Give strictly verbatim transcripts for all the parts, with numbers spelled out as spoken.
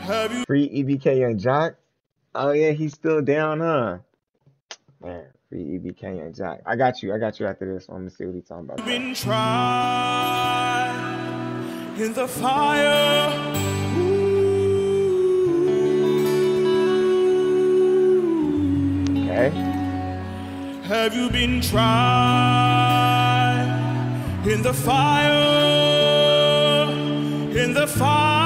Free E B K Young Jock. Oh yeah, he's still down, huh? Man, free E B K Young Jock. I got you. I got you after this. I'm gonna see what he's talking about. Been tried in the fire. Okay. Have you been tried in the fire? In the fire.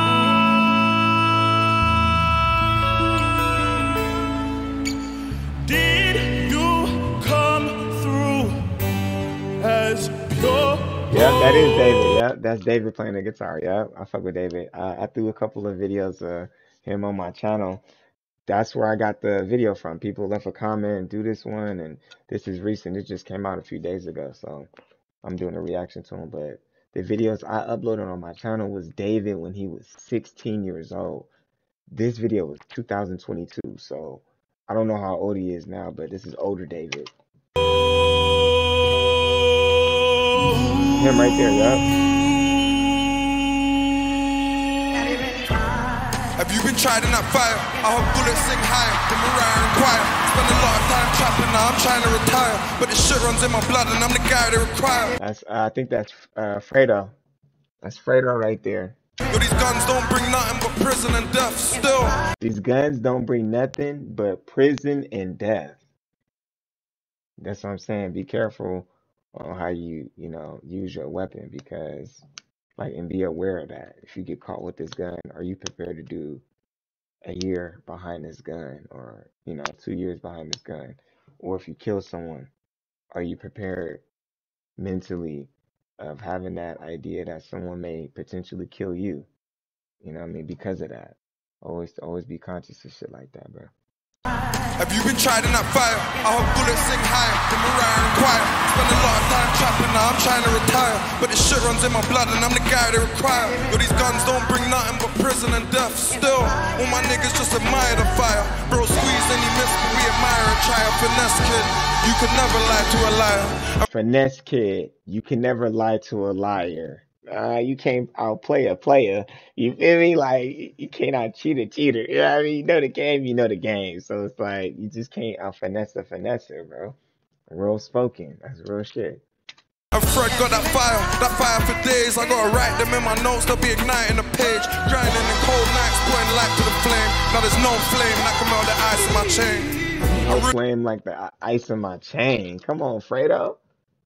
Did you come through as pure? Yeah, that is David. Yeah, that's David playing the guitar. Yeah, I fuck with David. Uh, I threw a couple of videos of him on my channel. That's where I got the video from. People left a comment and do this one, and this is recent. It just came out a few days ago, so I'm doing a reaction to him. But the videos I uploaded on my channel was David when he was sixteen years old. This video was two thousand twenty-two, so I don't know how old he is now, but this is older David. Him right there, yup. Have you been tried in that fire? I hope bullets sing higher than Mariah and Choir. Spend a lot of time trapping, now I'm trying to retire. But this shit runs in my blood and I'm the guy they require. That's, uh, I think that's uh, Fredo. That's Fredo right there. Yo, these guns don't bring nothing but prison and death still. These guns don't bring nothing but prison and death. That's what I'm saying. Be careful on how you, you know, use your weapon, because, like, and be aware of that. If you get caught with this gun, are you prepared to do a year behind this gun, or, you know, two years behind this gun? Or if you kill someone, are you prepared mentally of having that idea that someone may potentially kill you? You know what I mean? Because of that. Always, always be conscious of shit like that, bro. Have you been tried in that fire? I hope bullets sing higher than Mariah and Choir. Spend a lot of time trapping, now I'm trying to retire. But this shit runs in my blood and I'm the guy they require. Yo, these guns don't bring nothing but prison and death still. All my niggas just admire the fire. Bro, squeeze and he missed, but we admire and try a finesse kid. You can never lie to a liar. Finesse kid, you can never lie to a liar. Uh, you can't outplay a player. You feel me? Like, you cannot cheat a cheater. You know what I mean? You know the game, you know the game. So it's like, you just can't out finesse a finesser, bro. Real spoken. That's real shit. And Fred got that fire, that fire for days. I gotta write them in my notes, they'll be igniting the page. Grinding in cold nights, putting light to the flame. Now there's no flame that can melt the ice in my chain. No flame like the ice in my chain. Come on, Fredo.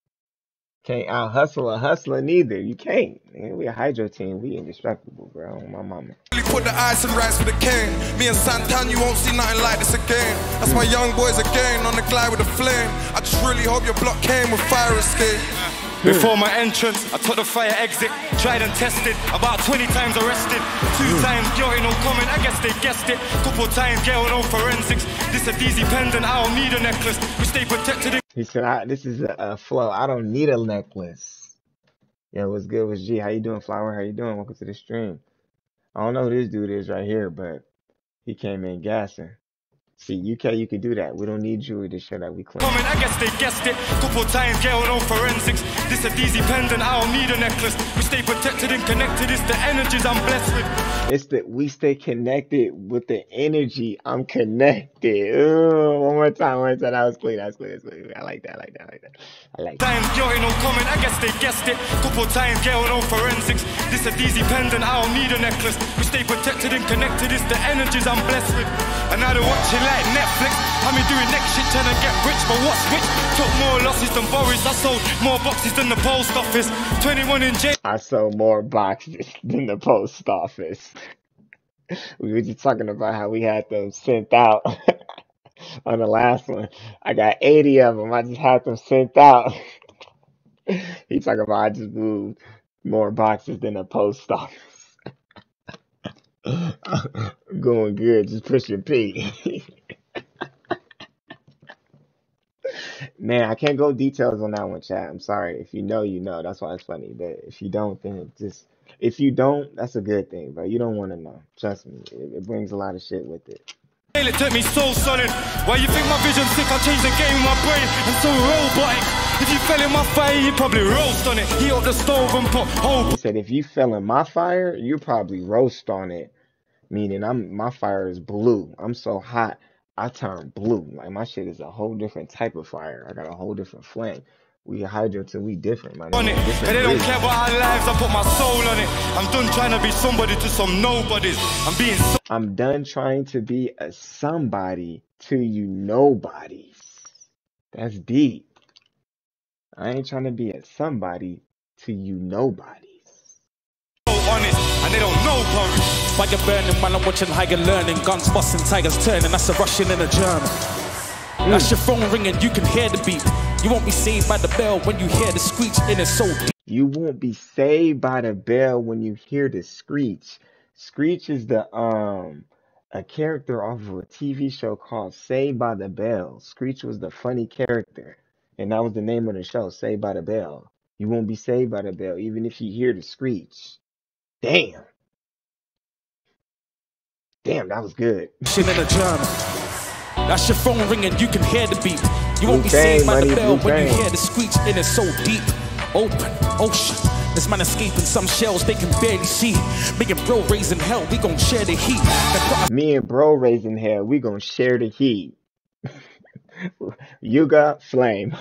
Can't out hustle a hustler neither. You can't. Man, we a hydro team. We indestructible, bro. My mama. Put the ice and rice for the cane. Me and Santan, you won't see nothing like this again. That's my young boys again on the glide with a flame. I just really hope your block came with fire escape. Before my entrance, I took the fire exit. Tried and tested, about twenty times arrested. Two times guilty, no comment, I guess they guessed it. Couple times jail, no forensics. This a D Z pendant, I don't need a necklace. We stay protected. He said, I, this is a, a flow. I don't need a necklace. Yo, what's good? What's G? How you doing, Flower? How you doing? Welcome to the stream. I don't know who this dude is right here, but he came in gassing. See, U K, you can do that. We don't need jewelry to show that we clean. I guess they guessed it. Couple times jail, no forensics. This a D Z pendant, I don't need a necklace. We stay protected and connected. It's the energies I'm blessed with. It's that we stay connected with the energy. I'm connected. Ooh, one more time, one more time. That was clean. That was clean. That was clean. I like that. I like that. I like that. I like that. Times guilty, no comment. I guess they guessed it. Couple times jail, no forensics. This a D Z pendant, I don't need a necklace. We stay protected and connected. It's the energies I'm blessed with. And now they're watching like Netflix. How me doing next shit trying to get rich, but what's rich? Took more losses than Boris. I sold more boxes than the post office. twenty-one in jail. I sold more boxes than the post office. We were just talking about how we had them sent out on the last one. I got eighty of them. I just had them sent out. He talking about I just moved more boxes than the post office. Going good, just pushing P. Man, I can't go details on that one, chat. I'm sorry. If you know, you know. That's why it's funny. But if you don't, then just if you don't, that's a good thing, bro. You don't want to know. Trust me, it, it brings a lot of shit with it. It took me so solid. Why you think my vision's sick? I changed the game with my brain. I'm so robotic. If you fell in my fire, you probably roast on it. Heat up the stove and put whole. He said, if you fell in my fire, you probably roast on it. meaning I'm my fire is blue. I'm so hot, I turn blue. Like my shit is a whole different type of fire. I got a whole different flame. We hydro till we different, my on it. nigga. And they don't Different care about our lives, I put my soul on it. I'm done trying to be somebody to some nobodies. I'm being so I'm done trying to be a somebody to you nobodies. That's deep. I ain't trying to be a somebody to you nobodies. honest, and they don't know punk. Fire burning while I'm watching how you're learning. Guns busting, tigers turning, that's a Russian and a German. That's your phone ringing, you can hear the beat. You won't be saved by the bell when you hear the screech, and it's so deep. You won't be saved by the bell when you hear the screech. Screech is the um a character off of a T V show called Saved by the Bell. Screech was the funny character, and that was the name of the show, Saved by the Bell. You won't be saved by the bell, even if you hear the screech. Damn. Damn, that was good. In a German. That's your phone ringing, you can hear the beat. You won't be Blue saved Fang, by the money, bell Blue when you Fang. hear the screech, and it's so deep. Open ocean. This man escaping some shells they can barely see. Me and bro raising hell, we gon' share the heat. Me and bro raising hell, we gonna share the heat. You got flame.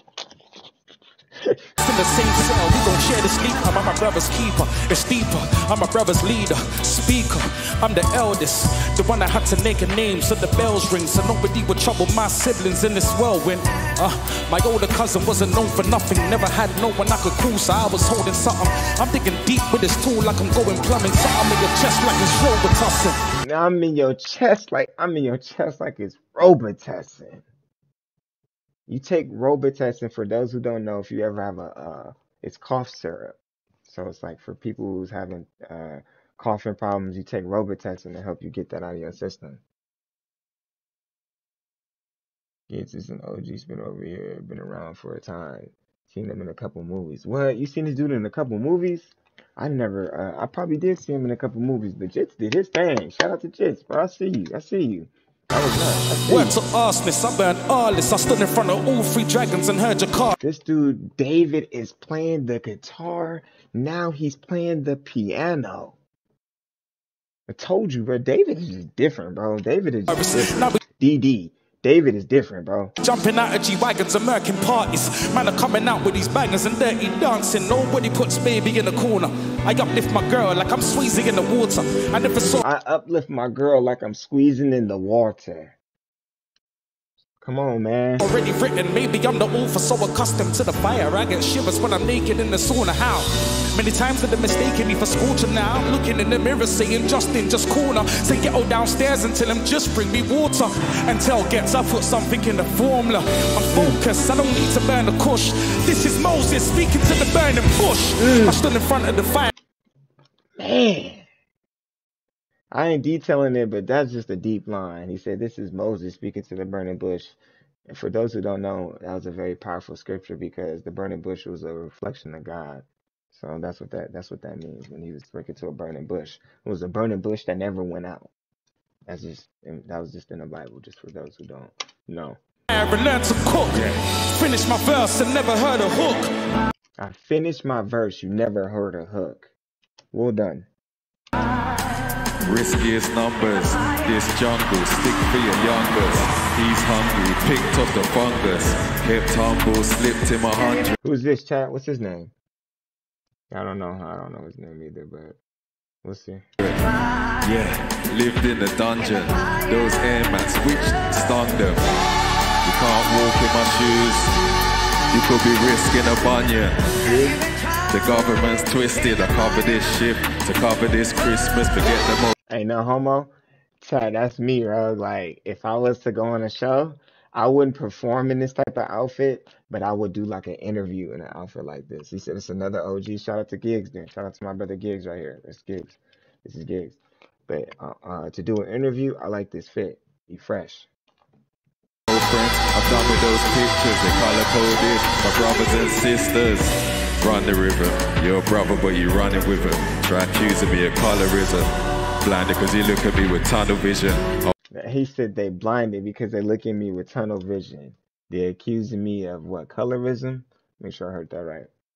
In the same cell, we gon' share the sleep. I'm my brother's keeper, it's deeper. I'm my brother's leader, speaker. I'm the eldest, the one that had to make a name so the bells ring, so nobody would trouble my siblings in this whirlwind. Uh, my older cousin wasn't known for nothing, never had no one I could call, so I was holding something. I'm digging deep with this tool like I'm going plumbing, so I'm in your chest like it's Robitussin. Now I'm in your chest like I'm in your chest like it's Robitussin. You take Robitussin, for those who don't know, if you ever have a, uh, it's cough syrup. So it's like for people who's having uh, coughing problems, you take Robitussin to help you get that out of your system. Gigs is an O G, has been over here, been around for a time. Seen him in a couple movies. What? You seen this dude in a couple movies? I never, uh, I probably did see him in a couple movies, but Jits did his thing. Shout out to Jits, bro. I see you. I see you. That was nice. I see Word you. to arseness, I burned all this. I stood in front of all three dragons and heard your car. This dude, David, is playing the guitar. Now he's playing the piano. I told you, bro. David is just different, bro. David is just Now different. D D. David is different, bro. jumping out of G-Wagons and murking parties. Man are coming out with these bangers and dirty dancing. Nobody puts baby in the corner. I uplift my girl like I'm squeezing in the water. I never saw I uplift my girl like I'm squeezing in the water. Come on, man. already written. Maybe I'm the author, so accustomed to the fire. I get shivers when I'm naked in the sauna. How many times did they mistaken me for scorching? Now I'm looking in the mirror saying Justin just corner. Say get all downstairs and tell him just bring me water. Until gets I put something in the formula. I'm focused, I don't need to burn the kush. This is Moses speaking to the burning bush. I stood in front of the fire. Man. I ain't detailing it, but that's just a deep line. He said, this is Moses speaking to the burning bush. And for those who don't know, that was a very powerful scripture because the burning bush was a reflection of God. So that's what that that's what that means when he was speaking to a burning bush. It was a burning bush that never went out. That's just that was just in the Bible, just for those who don't know. I learned to cook. Finish my verse and never heard a hook. I finished my verse, you never heard a hook. Well done. Riskiest numbers, this jungle, stick for your youngers. He's hungry, picked up the fungus, kept humble, slipped him a hundred. Who's this, chat? What's his name? I don't know. I don't know his name either, but we'll see. Yeah, lived in the dungeon, those air mats which stung them. You can't walk in my shoes, you could be risking a bunion. The government's twisted, I cover this shift to cover this Christmas, forget the most. Ain't no homo. Chat, that's me, bro. Like, if I was to go on a show, I wouldn't perform in this type of outfit, but I would do like an interview in an outfit like this. He said it's another O G. Shout out to Gigs then. Shout out to my brother Gigs right here. That's Gigs. This is Gigs. But uh, uh, to do an interview, I like this fit. Be fresh. Friends, I'm done with those pictures, they color coded, my brothers and sisters. Run the river, you're a brother but you running with him. Try accusing me of colorism. Blinded because you look at me with tunnel vision. Oh. He said they blinded because they look at me with tunnel vision. They're accusing me of what, colorism? Make sure I heard that right.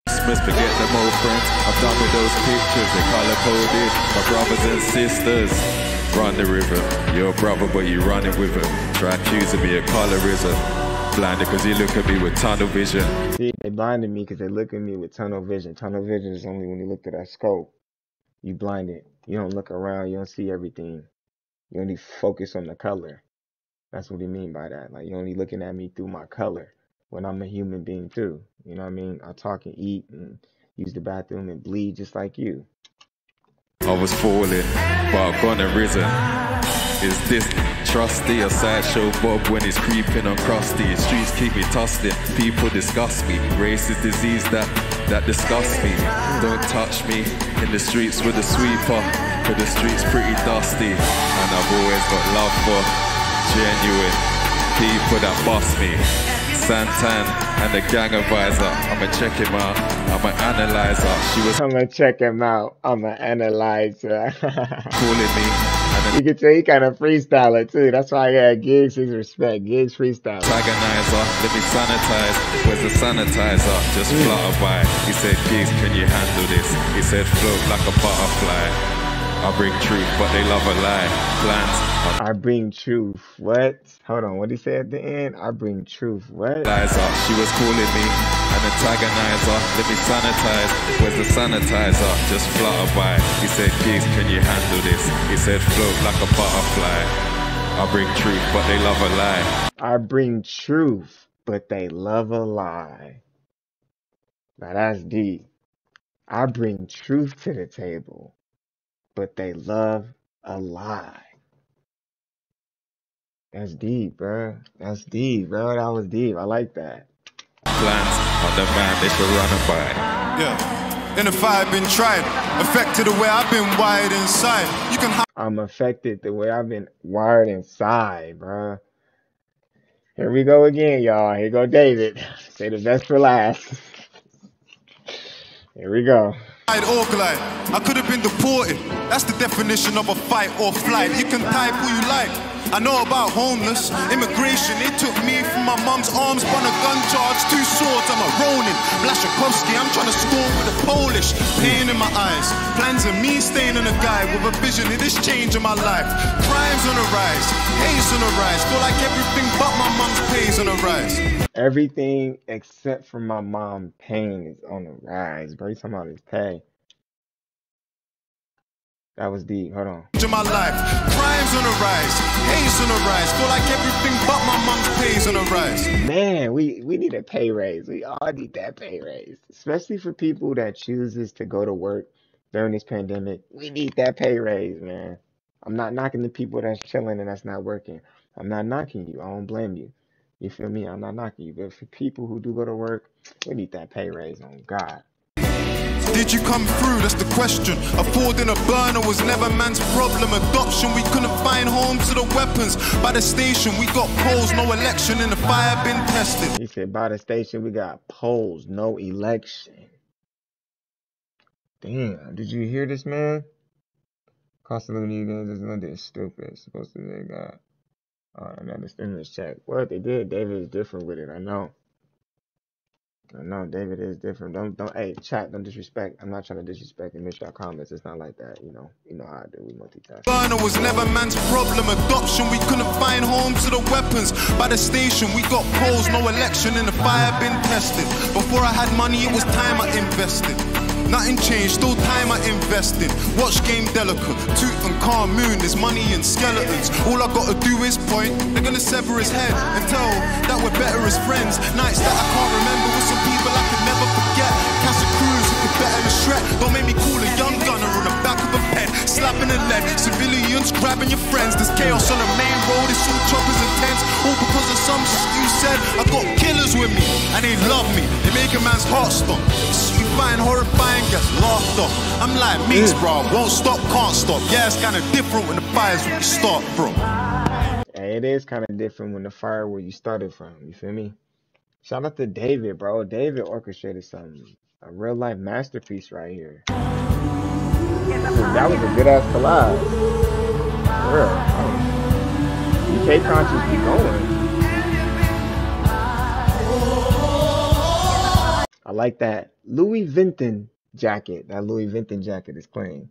Forget them old friends. I'm done with those pictures. They color coded. My brothers and sisters. Run the river. You're a brother, but you running with him. Try accusing me of colorism. Blinded because you look at me with tunnel vision. See, they blinded me because they look at me with tunnel vision. Tunnel vision is only when you look at that scope. You blinded. You don't look around. You don't see everything. You only focus on the color. That's what he mean by that. Like, you're only looking at me through my color when I'm a human being too. You know what I mean? I talk and eat and use the bathroom and bleed just like you. I was falling, but I've gone and risen. Is this trusty or sideshow Bob when he's creeping on crusty? Streets keep me tussling, people disgust me. Race is disease that, that disgusts me. Don't touch me in the streets with a sweeper, cause the streets pretty dusty. And I've always got love for genuine people that bust me. Santan and the gang advisor, I'ma check him out, I'ma analyzer. She was I'ma check him out, I'ma analyzer. calling me. You can tell he kind of freestyler too. That's why I got Gigs his respect. Gigs freestyler. Antagonizer, let me sanitize. Where's the sanitizer? Just flutter by. He said, Gigs, can you handle this? He said, float like a butterfly. I bring truth, but they love a lie. Plans. I bring truth. What? Hold on. What did he say at the end? I bring truth. What? Liza, she was calling me an antagonizer. Let me sanitize. Where's the sanitizer? Just flutter by. He said, Gigs, can you handle this? He said, float like a butterfly. I bring truth, but they love a lie. I bring truth, but they love a lie. Now that's deep. I bring truth to the table, but they love a lie. That's deep, bro. That's deep, bro. That was deep. I like that. Plans on the man, they should run and buy. Yeah. In the fire, I've been tried. Affected the way I've been wired inside. You can. I'm affected the way I've been wired inside, bro. Here we go again, y'all. Here go David. Say the best for last. Here we go. Or glide. I could have been deported. That's the definition of a fight or flight. You can type who you like. I know about homeless, immigration. They took me from my mum's arms, spun a gun charge, two swords. I'm a Ronin, Blaszczykowski. I'm trying to score with a Polish. Pain in my eyes. Plans of me staying in a guy with a vision of this change in my life. Crimes on the rise, haze on the rise. Feel like everything but my mum's pays on the rise. Everything except for my mom pain is on the rise, bro. You talking about his pay. That was deep. Hold on. In my life, crimes on the rise, haze on the rise. Feel like everything but my mom's pays on the rise. Man, we, we need a pay raise. We all need that pay raise. Especially for people that chooses to go to work during this pandemic. We need that pay raise, man. I'm not knocking the people that's chilling and that's not working. I'm not knocking you. I don't blame you. You feel me? I'm not knocking you. But for people who do go to work, we need that pay raise on God. Did you come through? That's the question. Affording a burner was never man's problem. Adoption, we couldn't find homes to the weapons. By the station, we got polls, no election, and the fire been tested. He said, by the station, we got polls, no election. Damn, did you hear this, man? Cost of living is London stupid. Supposed to they got uh, another stimulus check. What they did, David is different with it. I know. I know David is different. Don't don't hey chat, don't disrespect. I'm not trying to disrespect and miss your comments. It's not like that, you know. You know how I do, we multitask. Burner was never man's problem. Adoption, we couldn't find homes to the weapons. By the station, we got polls, no election, and the fire been tested. Before I had money, it was time I invested. Nothing changed, still time I invested. Watch game delicate, Tutankhamun, there's money and skeletons. All I gotta do is point, they're gonna sever his head and tell that we're better as friends. Nights that I can't remember with some people I could never forget. Casa Cruz, who could better than Shrek. Don't make me call a young gunner on the back of a pen, slapping a lead. Civilians grabbing your friends, there's chaos on the main road, it's all choppers and tents. All because of some shit you said. I got killers with me, and they love me. They make a man's heart stop. You find horrifying, gets laughed off. I'm like Meeks, bro. Won't stop, can't stop. Yeah, it's kind of different when the fire's where you start from. Hey, it is kind of different when the fire where you started from. You feel me? Shout out to David, bro. David orchestrated something. A real life masterpiece right here. That was a good ass collab. For real. U K conscious be going. I like that Louis Vuitton jacket. That Louis Vuitton jacket is clean.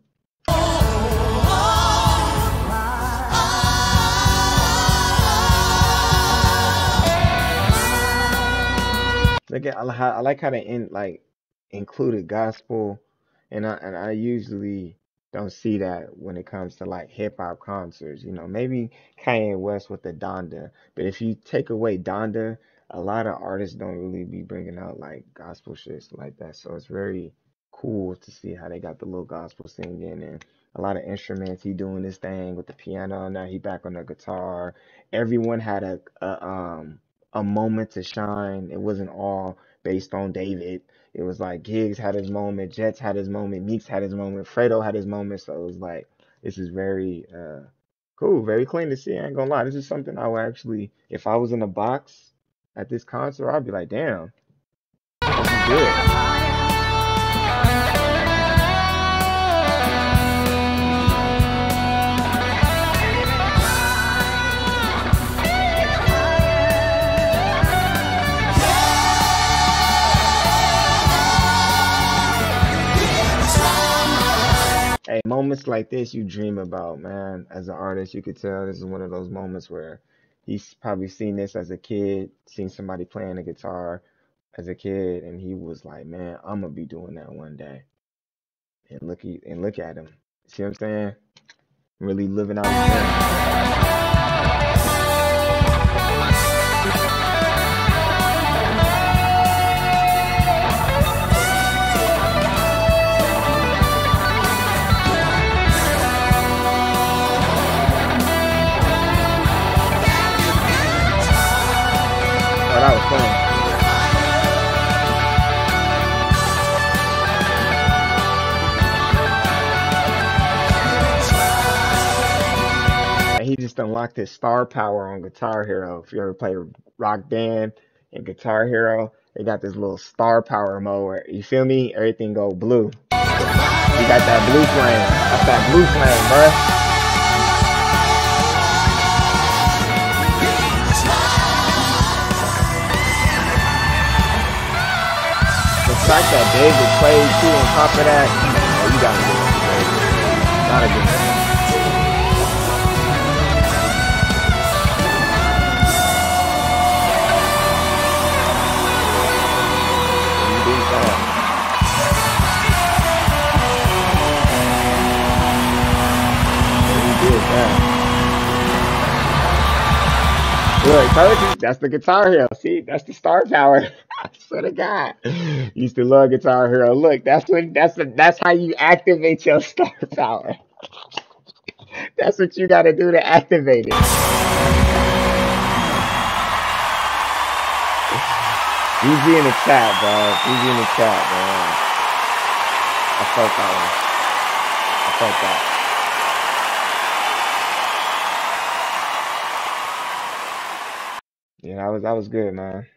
Look at I like how I like how they in like included gospel, and I and I usually don't see that when it comes to like hip hop concerts. You know, maybe Kanye West with the Donda, but if you take away Donda, a lot of artists don't really be bringing out like gospel shit like that. So it's very cool to see how they got the little gospel singing and a lot of instruments. He doing this thing with the piano. Now he back on the guitar. Everyone had a, a um a moment to shine. It wasn't all based on David. It was like Giggs had his moment, Jets had his moment, Meeks had his moment, Fredo had his moment. So it was like this is very uh cool, very clean to see. I ain't gonna lie. This is something I would actually, if I was in a box at this concert, I'd be like, damn, this is good. Hey, moments like this you dream about, man. As an artist, you could tell this is one of those moments where he's probably seen this as a kid, seen somebody playing the guitar as a kid, and he was like, man, I'm gonna be doing that one day. And look he, and look at him. See what I'm saying? Really living out his dream. Oh, that was fun. And he just unlocked his star power on Guitar Hero. If you ever play Rock Band and Guitar Hero, they got this little star power mode where, you feel me? Everything go blue. You got that blue flame. That's that blue flame, bruh. The fact that David played too on top of that, oh, you gotta give it to David. Not a good one. You did that. You did that. Look, told you, that's the Guitar Hero. See, that's the star power. I swear to God. Used to love Guitar Hero. Look, that's when that's the, that's how you activate your star power. That's what you gotta do to activate it. B G in the chat, bro. B G in the chat, bro. I felt that one. I felt that. Yeah, that was that was good, man.